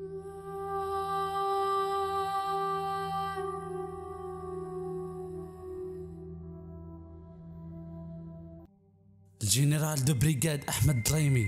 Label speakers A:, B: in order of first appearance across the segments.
A: الجنرال دو بريغاد أحمد ظليمي.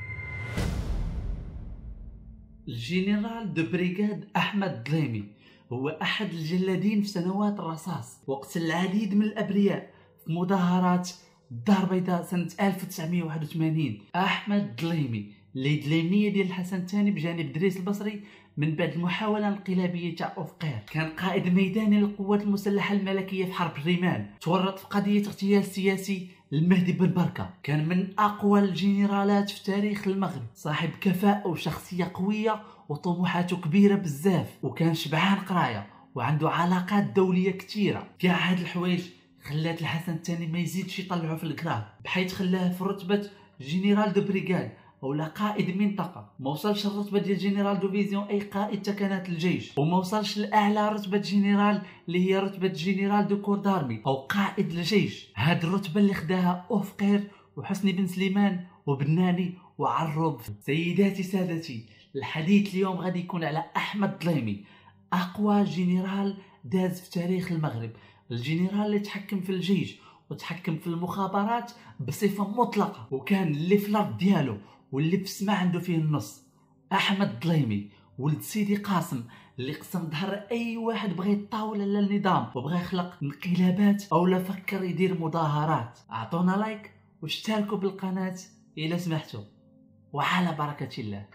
B: الجنرال دو بريغاد أحمد ظليمي هو أحد الجلادين في سنوات الرصاص، وقتل العديد من الأبرياء في مظاهرات الدار البيضاء سنة 1981. أحمد ظليمي اللي يد اليمنية ديال الحسن الثاني بجانب دريس البصري من بعد المحاولة الانقلابية تاع أوفقير. كان قائد ميداني للقوات المسلحة الملكية في حرب الرمال، تورط في قضية اغتيال سياسي المهدي بن بركة. كان من أقوى الجنرالات في تاريخ المغرب، صاحب كفاءة وشخصية قوية وطموحاته كبيرة بزاف، وكان شبعان قراية وعنده علاقات دولية كثيرة. كاع هاد الحوايج خلات الحسن الثاني ما يزيدش يطلعه في الكراب، بحيث خلاه في رتبة جنرال دو بريغاد ولا قائد منطقه. ما وصلش الرتبه ديال جنرال ديفيزيون اي قائد تكنات الجيش، وما وصلش لاعلى رتبه جنرال اللي هي رتبه جنرال دو كور دارمي او قائد الجيش. هاد الرتبه اللي خداها اوفقير وحسني بن سليمان وبناني وعروب. سيداتي سادتي، الحديث اليوم غادي يكون على احمد ظليمي، اقوى جنرال داز في تاريخ المغرب، الجنرال اللي تحكم في الجيش وتحكم في المخابرات بصفه مطلقه، وكان اللي في الارض ديالو واللي في السماء عنده فيه النص. احمد ظليمي ولد سيدي قاسم اللي قسم ظهر اي واحد بغى يطاول على النظام وبغى يخلق انقلابات او لا فكر يدير مظاهرات. اعطونا لايك واشتركوا بالقناه الى سمحتوا، وعلى بركه الله.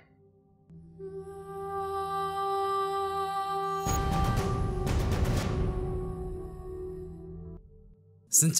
A: سنة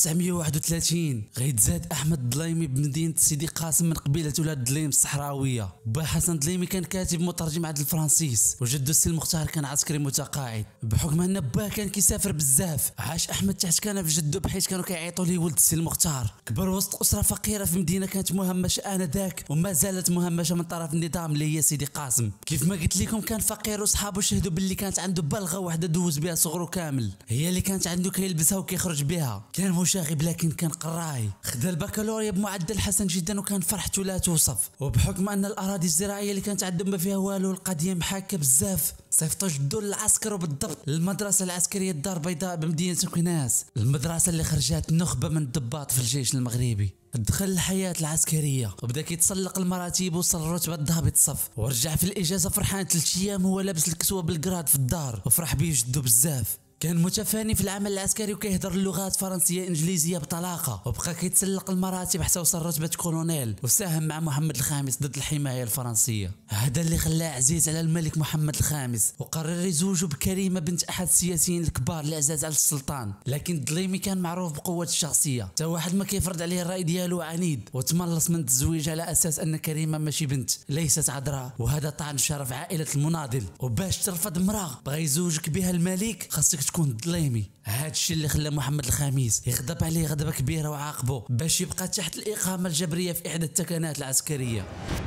A: 1931 غيتزاد أحمد ظليمي بمدينة سيدي قاسم من قبيلة ولاد ظليم الصحراوية. با حسن ظليمي كان كاتب مترجم عند الفرنسيس، وجدو السي المختار كان عسكري متقاعد. بحكم أن با كان كيسافر بزاف، عاش أحمد تحت كنف جدو بحيث كانوا كيعيطوا ليه ولد السي المختار. كبر وسط أسرة فقيرة في مدينة كانت مهمشة آنذاك وما زالت مهمشة من طرف النظام اللي هي سيدي قاسم. كيف ما قلت لكم كان فقير، وصحابه شهدوا باللي كانت عنده بلغة واحدة دوز بها صغره كامل، هي اللي كانت عنده كيلبسها وكيخرج بها. كان مشاغب لكن كان قراي، خدا البكالوريا بمعدل حسن جدا وكان فرحته لا توصف. وبحكم ان الاراضي الزراعيه اللي كانت عندهم ما فيها والو، القضيه محاكه بزاف، صيفطوا جدو للعسكر وبالضبط للمدرسه العسكريه الدار البيضاء بمدينه كناس، المدرسه اللي خرجت نخبه من الضباط في الجيش المغربي. دخل الحياة العسكرية وبدا كيتسلق المراتب، وصل رتبة ضابط صف، ورجع في الإجازة فرحان 3 أيام هو لابس الكسوة بالقراد في الدار، وفرح بيه جدو بزاف. كان متفاني في العمل العسكري وكيهضر اللغات فرنسيه انجليزيه بطلاقه، وبقى كيتسلق المراتب حتى وصل رتبه كولونيل، وساهم مع محمد الخامس ضد الحمايه الفرنسيه. هذا اللي خلاه عزيز على الملك محمد الخامس، وقرر يزوجه بكريمه بنت احد السياسيين الكبار اللي عزاز على السلطان. لكن ظليمي كان معروف بقوه الشخصيه، حتى واحد ما كيفرض عليه الراي ديالو عنيد، وتملص من التزويج على اساس ان كريمه ماشي بنت ليست عذراء، وهذا طعن شرف عائله المناضل. وباش ترفض امراه بغى يزوجك بها الملك خاصك تكون ظليمي. هذا الشيء اللي خلى محمد الخامس يغضب عليه غضبه كبيره وعاقبه باش يبقى تحت الاقامه الجبريه في احدى التكنات العسكريه.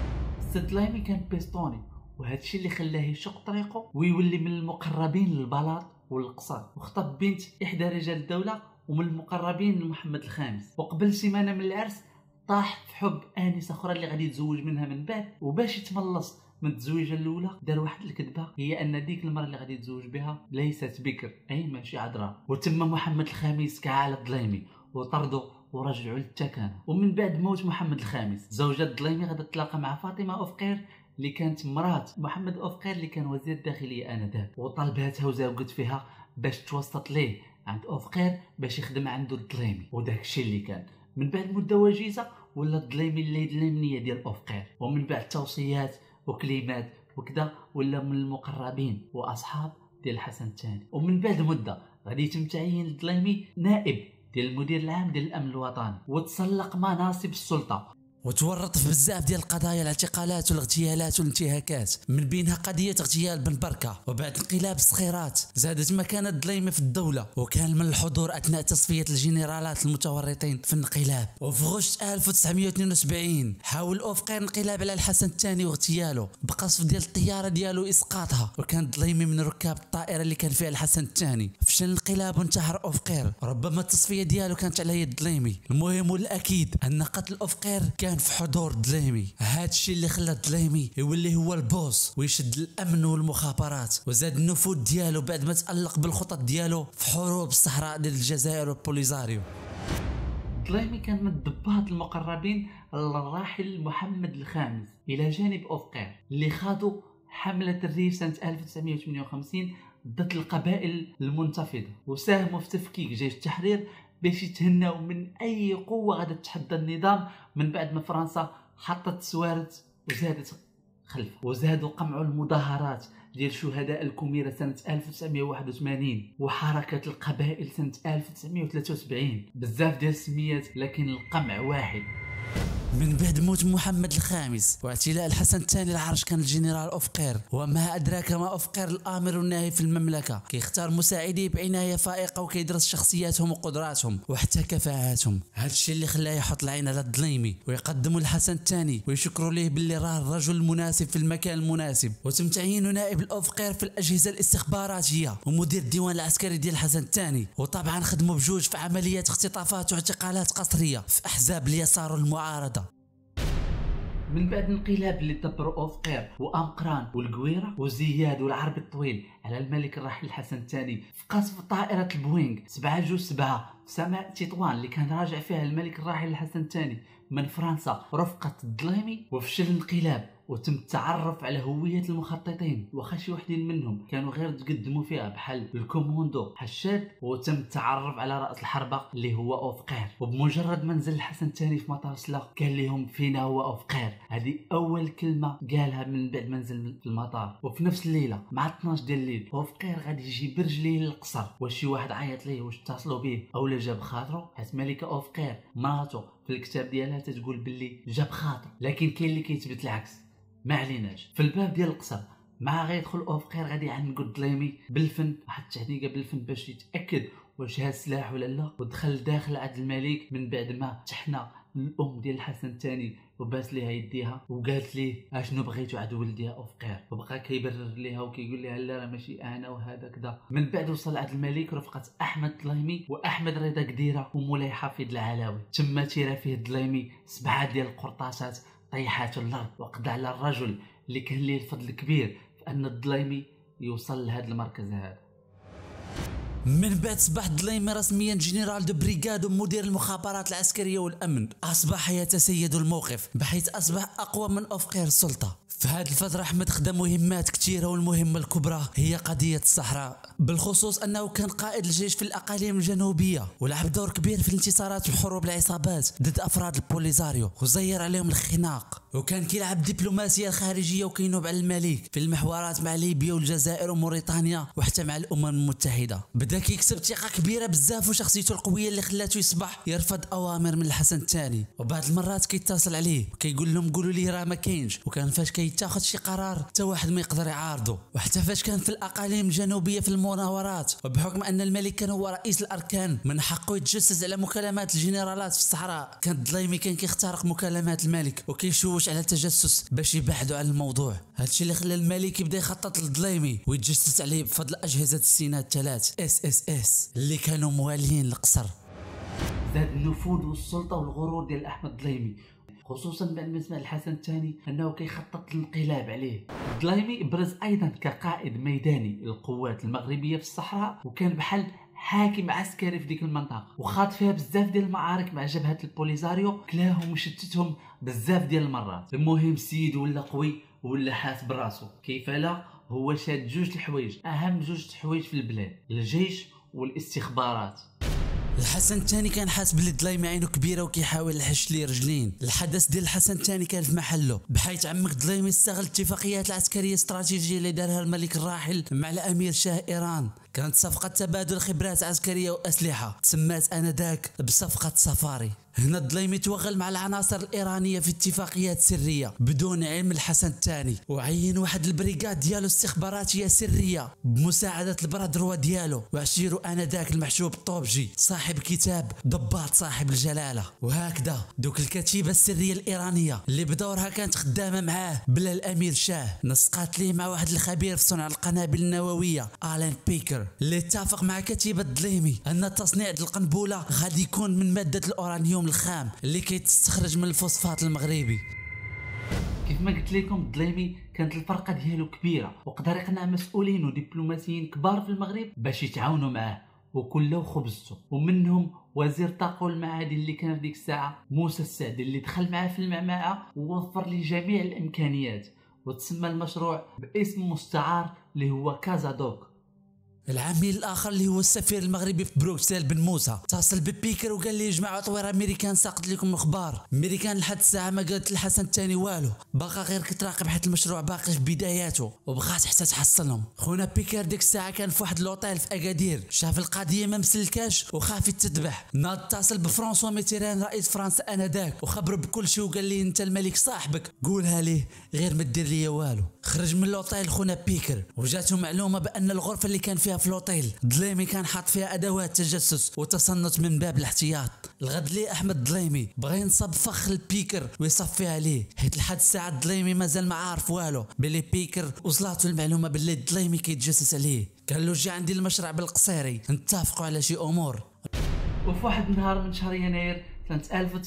B: سي ظليمي كان بيستوني، وهذا الشيء اللي خلاه يشق طريقه ويولي من المقربين للبلاط والقصر، وخطب بنت احدى رجال الدوله ومن المقربين لمحمد الخامس. وقبل سيمانه من العرس طاح في حب انسه اخرى اللي غادي يتزوج منها من بعد، وباش يتملص من التزويجه الاولى دار واحد الكذبه، هي ان ديك المراه اللي غادي يتزوج بها ليست بكر اي ماشي عذراء. وتم محمد الخامس كعالة ظليمي وطردوا ورجعوا للتكانه. ومن بعد موت محمد الخامس زوجة ظليمي غادا تتلاقى مع فاطمه اوفقير اللي كانت مرات محمد اوفقير اللي كان وزير الداخليه انذاك، وطلباتها وزوجت فيها باش توسط ليه عند اوفقير باش يخدم عنده الظليمي. وداك الشيء اللي كان من بعد مده وجيزه ولا الظليمي اللي اليمنيه ديال اوفقير، ومن بعد توصيات وكلمات وكذا ولا من المقربين واصحاب ديال الحسن الثاني. ومن بعد مده غادي يتم تعيين الظليمي نائب ديال المدير العام ديال الامن الوطني، وتسلق مناصب السلطه،
A: وتورط في بزاف ديال القضايا، الاعتقالات والاغتيالات والانتهاكات، من بينها قضيه اغتيال بن بركه. وبعد انقلاب الصخيرات زادت مكانه ظليمي في الدوله، وكان من الحضور اثناء تصفيه الجنرالات المتورطين في الانقلاب. وفي غشت 1972 حاول اوفقير انقلاب على الحسن الثاني واغتياله بقصف ديال الطياره ديالو اسقاطها، وكان ظليمي من ركاب الطائره اللي كان فيها الحسن الثاني. فشل الانقلاب وانتحر اوفقير، ربما التصفيه ديالو كانت على يد ظليمي. المهم والاكيد ان قتل اوفقير كان كان في حضور دليمي. هادشي اللي خلى دليمي يولي هو البوس ويشد الامن والمخابرات، وزاد النفوذ ديالو بعد ما تألق بالخطط ديالو في حروب الصحراء ديال الجزائر والبوليزاريو.
B: دليمي كان من الضباط المقربين للراحل محمد الخامس الى جانب اوفقير اللي خاضوا حملة الريف سنة 1958 ضد القبائل المنتفضة، وساهموا في تفكيك جيش التحرير باش يتهناو من اي قوة غادي تحدى النظام من بعد ما فرنسا حطت سوارت وزادت خلفه. وزادوا قمعوا المظاهرات ديال شهداء الكوميرة سنة 1981 وحركة القبائل سنة 1973، بزاف ديال السميات لكن القمع واحد.
A: من بعد موت محمد الخامس واعتلاء الحسن الثاني العرش كان الجنرال اوفقير، وما ادراك ما اوفقير الامر والناهي في المملكه، كيختار مساعديه بعنايه فائقه وكيدرس شخصياتهم وقدراتهم وحتى كفاءاتهم. هادشي اللي خلاه يحط العين على الدليمي ويقدموا الحسن الثاني ويشكروا ليه باللي راه الرجل المناسب في المكان المناسب. وتم تعيينه نائب الاوفقير في الاجهزه الاستخباراتيه ومدير الديوان العسكري ديال الحسن الثاني، وطبعا خدموا بجوج في عمليات اختطافات واعتقالات قسريه في احزاب اليسار والمعارضه.
B: من بعد انقلاب اللي دبروا اوفقير وامقران والقويره وزياد والعربي الطويل على الملك الراحل الحسن الثاني في قصف طائره البوينغ 727 في سماء تطوان اللي كان راجع فيها الملك الراحل الحسن الثاني من فرنسا رفقة الدليمي، وفشل الانقلاب وتم التعرف على هوية المخططين، وخا شي وحدين منهم كانوا غير تقدموا فيها بحال الكوموندو حشاد، وتم التعرف على رأس الحربة اللي هو اوفقير. وبمجرد ما نزل الحسن الثاني في مطار سلا قال لهم فينا هو اوفقير. هذه اول كلمة قالها من بعد ما نزل في المطار. وفي نفس الليلة مع 12 ديال الليل اوفقير غادي يجي برجليه للقصر، واش شي واحد عيط ليه واش اتصلوا به اولا جاب خاطره، حيت ملكة اوفقير مراته في الكتاب ديالها تتقول باللي جاب خاطر، لكن كاين اللي كيثبت العكس. ما عليناش. في الباب ديال القصر مع غيدخل اوفقير غادي يعنقوا الدليمي بالفن، واحد التحنيقه بالفن باش يتاكد واش هاد السلاح ولا لا، ودخل داخل عند الملك من بعد ما تحنى الام ديال الحسن الثاني وباس ليها يديها وقالت ليه اشنو بغيتو عند ولدي اوفقير، وبقى كيبرر ليها وكيقول لها لا راه ماشي انا وهذا كذا. من بعد وصل عند الملك رفقه احمد الدليمي واحمد رضا قديره ومولاي حفيظ العلاوي. تم تيرا فيه الدليمي 7 ديال القرطاسات طيحات الارض، وقضى على الرجل اللي كان ليه الفضل الكبير في ان الدليمي يوصل لهذا المركز هذا.
A: من بعد صباح الدليمي رسميا جنرال دو بريغاد ومدير المخابرات العسكريه والامن، اصبح يتسيد الموقف بحيث اصبح اقوى من اوفقير السلطه. في هذه الفترة أحمد خدم مهمات كثيرة، والمهمة الكبرى هي قضية الصحراء، بالخصوص أنه كان قائد الجيش في الأقاليم الجنوبية ولعب دور كبير في الانتصارات وحروب العصابات ضد أفراد البوليزاريو وزير عليهم الخناق، وكان كيلعب دبلوماسية خارجية وكينوب على الملك في المحورات مع ليبيا والجزائر وموريتانيا وحتى مع الأمم المتحدة. بدا كيكسب ثقة كبيرة بزاف وشخصيته القوية اللي خلاته يصبح يرفض أوامر من الحسن الثاني، وبعض المرات كيتصل عليه وكيقول لهم قولوا لي راه ما كاينش، وكان فاش كيتاخذ شي قرار حتى واحد ما يقدر يعارضه. وحتى فاش كان في الأقاليم الجنوبية في المناورات، وبحكم أن الملك كان هو رئيس الأركان من حقه يتجسس على مكالمات الجنرالات في الصحراء، كان الدليمي كان كيخترق مكالمات الملك وكيشوش على التجسس باش يبعدوا عن الموضوع. هادشي اللي خلى الملك يبدا يخطط للدليمي ويتجسس عليه بفضل أجهزة السينات 3 SSS اللي كانوا موالين للقصر.
B: زاد النفوذ والسلطة والغرور ديال أحمد الدليمي، خصوصا بعد ما سمع الحسن الثاني انه كيخطط للانقلاب عليه. الدليمي برز ايضا كقائد ميداني للقوات المغربيه في الصحراء، وكان بحال حاكم عسكري في ديك المنطقه، وخاض فيها بزاف ديال المعارك مع جبهه البوليزاريو، كلاهم وشتتهم بزاف ديال المرات. المهم السيد ولا قوي ولا حاس براسو، كيف لا هو شاد جوج الحوايج، اهم جوج الحوايج في البلاد، الجيش والاستخبارات.
A: الحسن الثاني كان حاس بلي الدليمي عينه كبيره وكيحاول يحش ليه رجلين. الحدث ديال الحسن الثاني كان في محله، بحيث عمك الدليمي استغل الاتفاقيات العسكريه الاستراتيجيه اللي دارها الملك الراحل مع الامير شاه ايران. كانت صفقه تبادل خبرات عسكريه واسلحه تسمات انذاك بصفقه سفاري. هنا الدليمي توغل مع العناصر الايرانيه في اتفاقيات سريه بدون علم الحسن الثاني، وعين واحد البريغاد ديالو استخباراتيه سريه بمساعده البرادروا ديالو، وعشيرو انذاك المحشوب الطوبجي صاحب كتاب ضباط صاحب الجلاله. وهكذا دوك الكتيبه السريه الايرانيه اللي بدورها كانت خدامه معاه بلا الامير شاه، نسقات ليه مع واحد الخبير في صنع القنابل النوويه آلان بيكر، بيكر اللي اتفق مع كتيبة دليمي ان تصنيع القنبلة غادي يكون من مادة الأورانيوم الخام اللي كيتستخرج من الفوسفات المغربي.
B: كيف ما قلت لكم دليمي كانت الفرقه ديالو كبيره وقدر يقنع مسؤولين ودبلوماسيين كبار في المغرب باش يتعاونوا معاه وكله خبزته، ومنهم وزير الطاقه والمعادن اللي كان في ديك الساعه موسى السعدي اللي دخل معاه في المعمعه ووفر لي جميع الامكانيات، وتسمى المشروع باسم مستعار اللي هو كازادوك.
A: العميل الاخر اللي هو السفير المغربي في بروكسل بن موسى اتصل ببيكر وقال لي جماعه طويره امريكان ساقط لكم الاخبار. امريكان لحد الساعه ما قالت الحسن الثاني والو، باقا غير كتراقب حيت المشروع باقي في بداياته وبغات حتى تحصلهم. خونا بيكر ديك الساعه كان في واحد لوطيل في اكادير، شاف القضيه ما مسلكاش وخاف يتذبح. ناض اتصل بفرانسوا ميتيران رئيس فرنسا انذاك وخبر بكل شيء وقال لي انت الملك صاحبك قولها ليه غير ما دير ليا والو. خرج من لوطيل خونا بيكر وجاته معلومه بان الغرفه اللي كان فيها في لوطيل دليمي كان حاط فيها ادوات تجسس وتصنت من باب الاحتياط. الغد لي احمد دليمي بغى ينصب فخ البيكر ويصفي عليه، حيت لحد الساعه دليمي مازال ما عارف والو بلي بيكر وصلاتو المعلومه بلي دليمي كيتجسس عليه. قال له جي عندي المشروع بالقصيري نتفقوا على شي امور.
B: وفي واحد النهار من شهر يناير سنه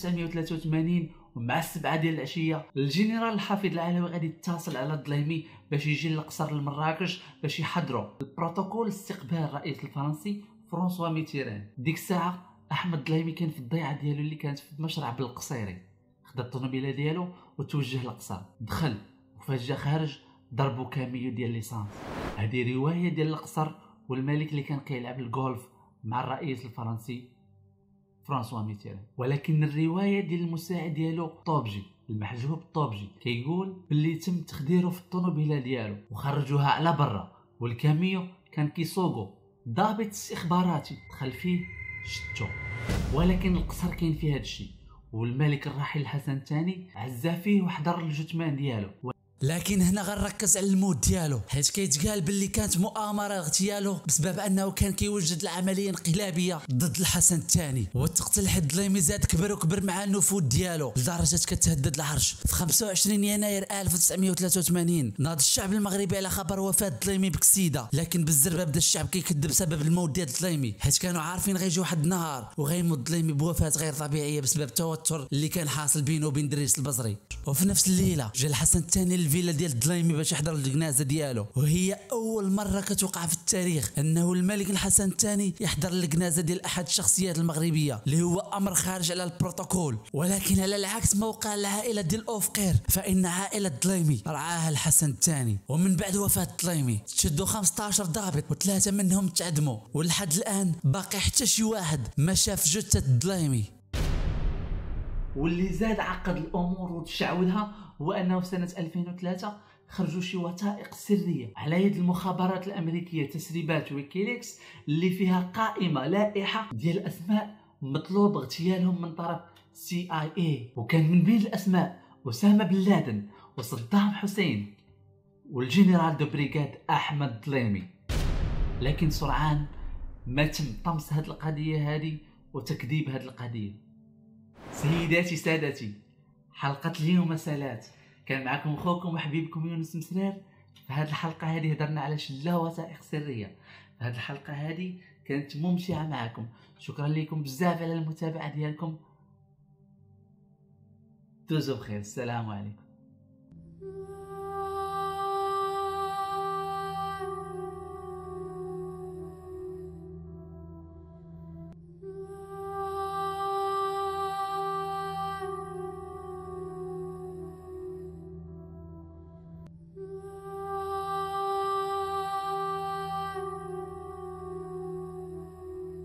B: 1983 ومع 7 ديال العشيه الجنرال الحافظ العلوي غادي يتصل على دليمي باش يجي للقصر لمراكش باش يحضروا البروتوكول استقبال الرئيس الفرنسي فرانسوا ميتيران. ديك الساعه احمد دليمي كان في الضيعه ديالو اللي كانت في المشرع بالقصيري، خدا الطوموبيله ديالو وتوجه للقصر. دخل وفجاه خارج ضربو كاميو ديال ليسانس. هذه روايه ديال القصر والملك اللي كان كيلعب الجولف مع الرئيس الفرنسي فرانسوا ميتيران. ولكن الروايه ديال المساعد ديالو طوبجي المحجوب طوبجي كيقول باللي تم تخديره في الطوموبيله ديالو وخرجوها على برا، والكاميو كان كيسوقو ضابط استخباراتي دخل فيه شتو. ولكن القصر كاين فيه هادشي، والملك الراحل الحسن الثاني عزا فيه وحضر الجثمان ديالو.
A: لكن هنا غنركز على الموت ديالو، حيت كيتقال باللي كانت مؤامره اغتياله بسبب انه كان كيوجد العمليه انقلابيه ضد الحسن الثاني. والتقتل حد دليمي زاد كبر وكبر مع النفوذ ديالو لدرجه كتهدد العرش. في 25 يناير 1983 ناض الشعب المغربي على خبر وفاه دليمي بكسيده، لكن بالزربه بدا الشعب كيكذب سبب الموت ديال دليمي، حيت كانوا عارفين غيجي واحد النهار وغيموت دليمي بوفاه غير طبيعيه بسبب التوتر اللي كان حاصل بينه وبين دريس البصري. وفي نفس الليله جا الحسن الثاني الفيلا ديال دليمي باش يحضر الجنازه ديالو، وهي اول مره كتوقع في التاريخ انه الملك الحسن الثاني يحضر الجنازه ديال احد الشخصيات المغربيه اللي هو امر خارج على البروتوكول. ولكن على العكس ما وقع العائله ديال اوفقير، فان عائله دليمي رعاها الحسن الثاني. ومن بعد وفاه دليمي تشدوا 15 ضابط وثلاثه منهم تعدموا، ولحد الان باقي حتى شي واحد ما شاف جثه دليمي.
B: واللي زاد عقد الامور وتشعوذها هو انه في سنه 2003 خرجوا شي وثائق سريه على يد المخابرات الامريكيه تسريبات ويكيليكس اللي فيها قائمه لائحه ديال اسماء مطلوب اغتيالهم من طرف CIA، وكان من بين الاسماء اسامه بن لادن وصدام حسين والجنرال دو بريغاد احمد دليمي. لكن سرعان ما تم طمس هذه القضيه هذه وتكذيب هذه القضيه. سيداتي سادتي، حلقة اليوم مسالات، كان معكم اخوكم وحبيبكم يونس مسرار. في هذه الحلقة هذه هضرنا على شلة وثائق سرية. في هذه الحلقة هذه كانت ممتعة معكم، شكرا لكم بزاف على المتابعة ديالكم. دوزو بخير، السلام عليكم.